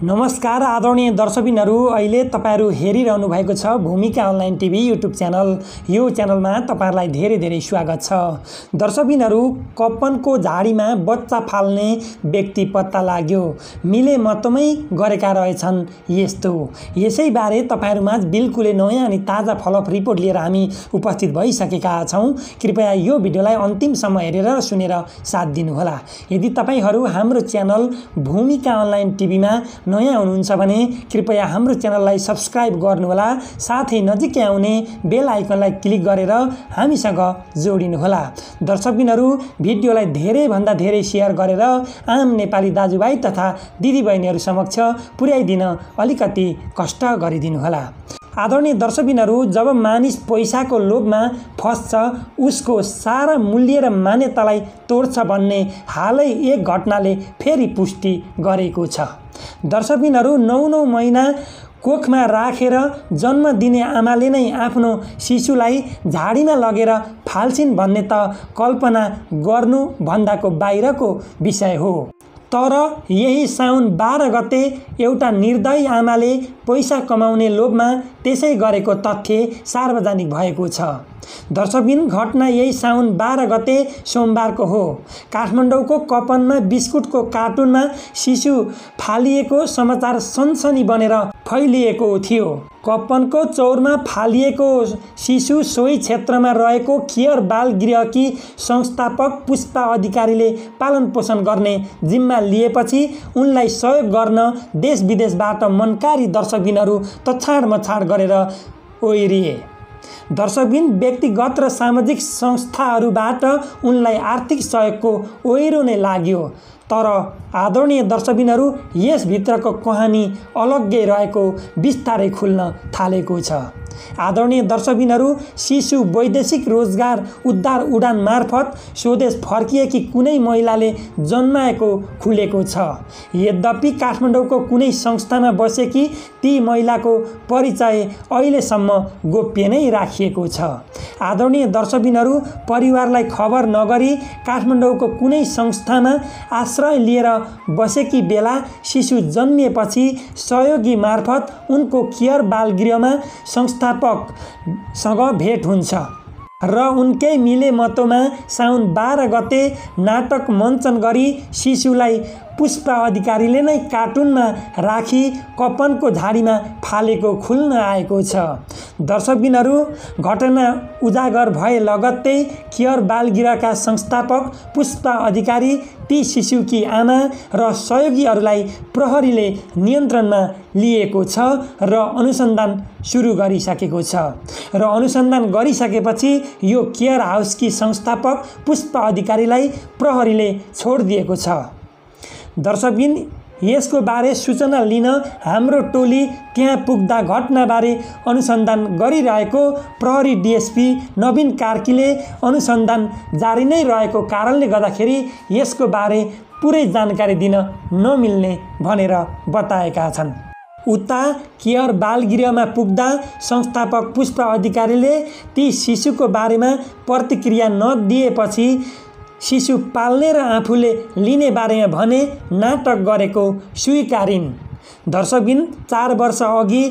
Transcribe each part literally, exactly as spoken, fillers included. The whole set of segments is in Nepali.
नमस्कार आदरणीय दर्शकबिनहरू, अहिले तपाईहरु हेरिरहनु भएको छ भूमिका अनलाइन टिभी युट्युब च्यानल। यो च्यानलमा तपाईहरुलाई धेरै धेरै स्वागत छ। दर्शकबिनहरू, कप्पनको झाडीमा बच्चा फाल्ने व्यक्ति पत्ता लाग्यो। मिले मतमै गरेका रहेछन् यस्तो। यसैबारे तपाईहरुमा बिल्कुलै नयाँ अनि ताजा फलोअप रिपोर्ट लिएर हामी उपस्थित भइसकेका छौं। कृपया यो भिडियोलाई अन्तिमसम्म हेरेर र सुनेर साथ दिनुहोला। यदि तपाईहरु हाम्रो च्यानल भूमिका अनलाइन टिभीमा नयाँ हुनुहुन्छ भने कृपया हाम्रो च्यानललाई सब्स्क्राइब गर्नुहोला, साथै नजिकै आउने बेल आइकनलाई क्लिक गरेर हामीसँग जोडिनुहोला। दर्शकबिनहरू, भिडियोलाई धेरै भन्दा धेरै शेयर गरेर आम नेपाली दाजुभाइ तथा दिदीबहिनीहरू समक्ष पुर्याइदिन अलिकति कष्ट गरिदिनुहोला। आदरणीय दर्शकबिनहरू, जब मानिस पैसाको लोभमा फस्छ उसको सारा मूल्य र मान्यतालाई तोड्छ भन्ने हालै एक घटनाले फेरि पुष्टि गरेको छ। दर्शकबिनहरू, नौ नौ महिना कोखमा राखेर जन्म दिने आमाले नै आफ्नो शिशुलाई झाडीमा लगेर फाल्छिन् भन्ने त कल्पना गर्नु भन्दाको बाहिरको विषय हो। तर यही साउन बाह्र गते एउटा निर्दयी आमाले पैसा कमाउने लोभमा त्यसै गरेको तथ्य सार्वजनिक भएको छ। दर्शकबिन, घटना यही साउन बाह्र गते सोमबारको हो। काठमाडौँको कपनमा बिस्कुटको कार्टुनमा शिशु फालिएको समाचार सनसनी बनेर फैलिएको थियो। कप्पनको चौरमा फालिएको शिशु सोही क्षेत्रमा रहेको केयर बाल गृहकी संस्थापक पुष्पा अधिकारीले पालन पोषण गर्ने जिम्मा लिएपछि उनलाई सहयोग गर्न देश विदेशबाट मनकारी दर्शकबिनहरू तछाड मछाड गरेर ओइरिए। दर्शकबिन, व्यक्तिगत र सामाजिक संस्थाहरूबाट उनलाई आर्थिक सहयोगको ओहिरो नै लाग्यो। तर आदरणीय दर्शकबिनहरू, यसभित्रको कहानी अलग्गै रहेको बिस्तारै खुल्न थालेको छ। आदरणीय दर्शकबिनहरू, शिशु वैदेशिक रोजगार उद्धार उडान मार्फत स्वदेश फर्किएकी कुनै महिलाले जन्माएको खुलेको छ। यद्यपि काठमाडौँको कुनै संस्थामा बसेकी ती महिलाको परिचय अहिलेसम्म गोप्य नै राखिएको छ। आदरणीय दर्शकबिनहरू, परिवारलाई खबर नगरी काठमाडौँको कुनै संस्थामा आश्रय लिएर बसेकी बेला शिशु जन्मिएपछि सहयोगी मार्फत उनको केयर बालगृहमा संस्थापकसँग भेट हुन्छ र उनकै मिले मतोमा साउन बाह्र गते नाटक मञ्चन गरी शिशुलाई पुष्पा अधिकारीले नै कार्टुनमा राखी कप्पनको झाडीमा फालेको खुल्न आएको छ। दर्शकबिनहरू, घटना उजागर भए लगत्तै केयर बालगृहका संस्थापक पुष्पा अधिकारी, ती शिशुकी आमा र सहयोगीहरूलाई प्रहरीले नियन्त्रणमा लिएको छ र अनुसन्धान सुरु गरिसकेको छ र अनुसन्धान गरिसकेपछि यो केयर हाउसकी संस्थापक पुष्पा अधिकारीलाई प्रहरीले छोडिदिएको छ। दर्शकबिन, यसको बारे सूचना लिन हाम्रो टोली त्यहाँ पुग्दा घटनाबारे अनुसन्धान गरिरहेको प्रहरी डिएसपी नवीन कार्कीले अनुसन्धान जारी नै रहेको कारणले गर्दाखेरि यसको बारे पुरै जानकारी दिन नमिल्ने भनेर बताएका छन्। उता केयर बालगृहमा पुग्दा संस्थापक पुष्पा अधिकारीले ती शिशुको बारेमा प्रतिक्रिया नदिएपछि शिशु पाल्ने र आफूले लिने बारेमा भने नाटक गरेको स्वीकारिन्। दर्शकबिन, चार वर्ष अघि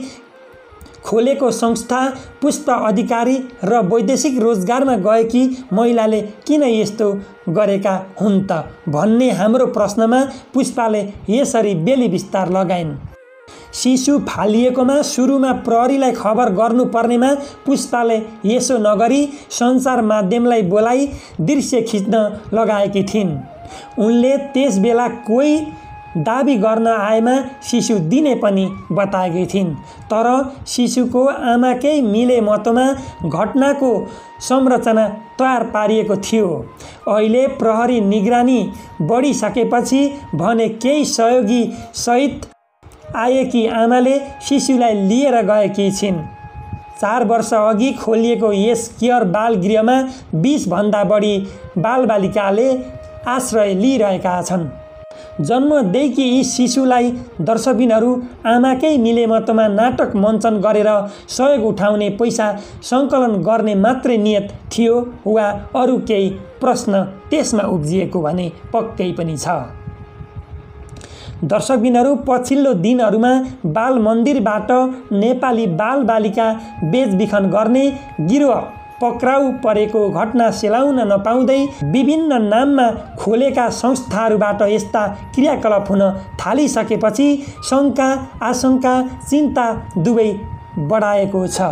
खोलेको संस्था पुष्पा अधिकारी र वैदेशिक रोजगारमा गएकी महिलाले किन यस्तो गरेका हुन् त भन्ने हाम्रो प्रश्नमा पुष्पाले यसरी बेली विस्तार लगाइन्। शिशु फालिएकोमा सुरुमा प्रहरीलाई खबर गर्नुपर्नेमा पुष्पाले यसो नगरी सञ्चार माध्यमलाई बोलाई दृश्य खिच्न लगाएकी थिइन्। उनले त्यस बेला कोही दाबी गर्न आएमा शिशु दिने पनि बताएकी थिइन्। तर शिशुको आमाकै मिले मतोमा घटनाको संरचना तयार पारिएको थियो। अहिले प्रहरी निगरानी बढिसकेपछि भने केही सहयोगी सहित आएकी आमाले शिशुलाई लिएर गएकी छिन्। चार वर्ष अघि खोलिएको यस केयर बालगृहमा बीस भन्दा बढी बालबालिकाले आश्रय लिइरहेका छन्। जन्मदेखि यी शिशुलाई दर्शकबिनहरू आमाकै मिलेमतोमा नाटक मञ्चन गरेर सहयोग उठाउने पैसा सङ्कलन गर्ने मात्रै नियत थियो वा अरू केही प्रश्न त्यसमा उब्जिएको भने पक्कै पनि छ। दर्शकबिनहरू, पछिल्लो दिनहरूमा बाल मन्दिरबाट नेपाली बालबालिका बेचबिखन गर्ने गिरोह पक्राउ परेको घटना सेलाउन नपाउँदै विभिन्न नाममा खोलेका संस्थाहरूबाट यस्ता क्रियाकलाप हुन थालिसकेपछि शङ्का, आशंका, चिन्ता दुवै बढाएको छ।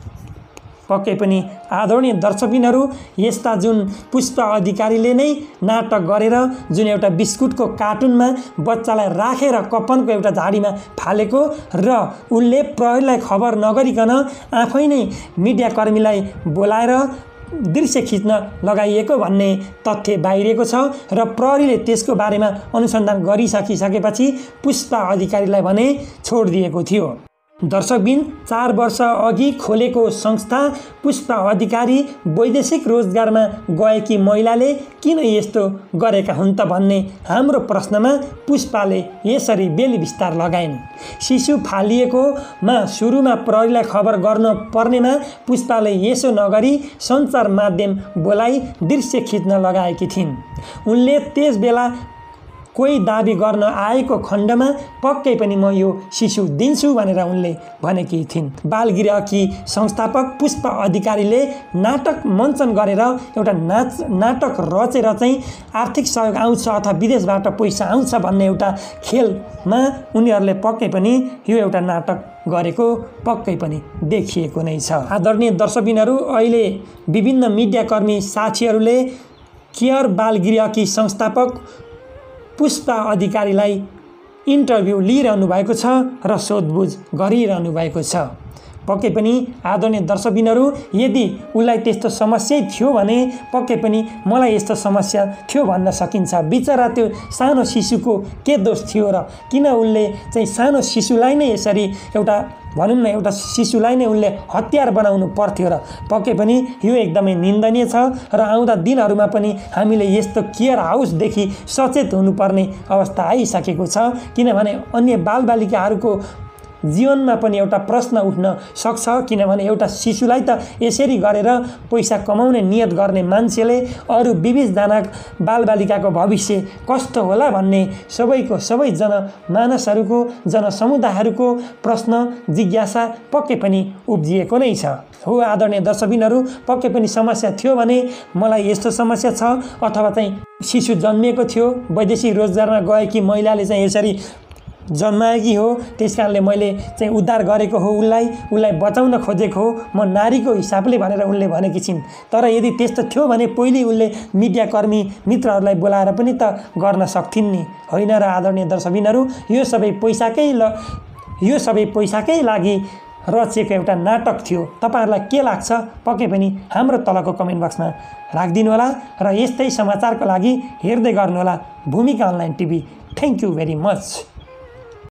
पक्कै पनि आदरणीय दर्शकबिनहरू, यस्ता जुन पुष्पा अधिकारीले नै नाटक गरेर जुन एउटा बिस्कुटको कार्टुनमा बच्चालाई राखेर कप्पनको एउटा झाडीमा फालेको र उनले प्रहरीलाई खबर नगरिकन आफै नै मिडियाकर्मीलाई बोलाएर दृश्य खिच्न लगाइएको भन्ने तथ्य बाहिरिएको छ र प्रहरीले त्यसको बारेमा अनुसन्धान गरिसकिसकेपछि पुष्पा अधिकारीलाई भने छोडिदिएको थियो। दर्शकबिन, चार वर्ष अघि खोलेको संस्था पुष्पा अधिकारी वैदेशिक रोजगारमा गएकी महिलाले किन यस्तो गरेका हुन् त भन्ने हाम्रो प्रश्नमा पुष्पाले यसरी बेली विस्तार लगाइन्। शिशु फालिएकोमा सुरुमा प्रहरीलाई खबर गर्न पर्नेमा पुष्पाले यसो नगरी सञ्चार माध्यम बोलाई दृश्य खिच्न लगाएकी थिइन्। उनले त्यस बेला कोही दाबी गर्न आएको खण्डमा पक्कै पनि म यो शिशु दिन्छु भनेर उनले भनेकी थिइन्। बालगृहकी संस्थापक पुष्पा अधिकारीले नाटक मञ्चन गरेर एउटा नाच नाटक रचेर चाहिँ आर्थिक सहयोग आउँछ अथवा विदेशबाट पैसा आउँछ भन्ने एउटा खेलमा उनीहरूले पक्कै पनि यो एउटा नाटक गरेको पक्कै पनि देखिएको नै छ। आदरणीय दर्शकबिनहरू, अहिले विभिन्न मिडियाकर्मी साथीहरूले केयर बालगृहकी संस्थापक पुष्पा अधिकारीलाई इन्टरभ्यू लिइरहनु भएको छ र सोधबुझ गरिरहनु भएको छ। पक्कै पनि आदरणीय दर्शकबिनहरू, यदि उसलाई त्यस्तो समस्या थियो भने पक्कै पनि मलाई यस्तो समस्या थियो भन्न सकिन्छ। बिचरा त्यो सानो शिशुको के दोष थियो र किन उनले चाहिँ सानो शिशुलाई नै यसरी एउटा भनौँ न एउटा शिशुलाई नै उनले हतियार बनाउनु पर्थ्यो र पक्कै पनि यो एकदमै निन्दनीय छ र आउँदा दिनहरूमा पनि हामीले यस्तो केयर हाउसदेखि सचेत हुनुपर्ने अवस्था आइसकेको छ। किनभने अन्य बालबालिकाहरूको जीवनमा पनि एउटा प्रश्न उठ्न सक्छ। किनभने एउटा शिशुलाई त यसरी गरेर पैसा कमाउने नियत गर्ने मान्छेले अरू बीसजना बालबालिकाको भविष्य कस्तो होला भन्ने सबैको सबै जनमानसहरूको जनसमुदायहरूको प्रश्न जिज्ञासा पक्कै पनि उब्जिएको नै छ। हो आदरणीय दर्शकबिनहरू, पक्कै पनि समस्या थियो भने मलाई यस्तो समस्या छ अथवा चाहिँ शिशु जन्मिएको थियो, वैदेशिक रोजगारमा गएकी महिलाले चाहिँ यसरी जन्माएकी हो, त्यस कारणले मैले चाहिँ उद्धार गरेको हो, उसलाई उसलाई बचाउन खोजेको हो म नारीको हिसाबले भनेर उनले भनेकी छिन्। तर यदि त्यस्तो थियो भने पहिले उनले मिडियाकर्मी मित्रहरूलाई बोलाएर पनि त गर्न सक्थिन् नि, होइन र आदरणीय दर्शकबिनहरू, यो सबै पैसाकै ल यो सबै पैसाकै लागि रचिएको एउटा नाटक थियो। तपाईँहरूलाई के लाग्छ पक्कै पनि हाम्रो तलको कमेन्ट बक्समा राखिदिनु होला र यस्तै समाचारको लागि हेर्दै गर्नुहोला Bhumika online TV. Thank you very much.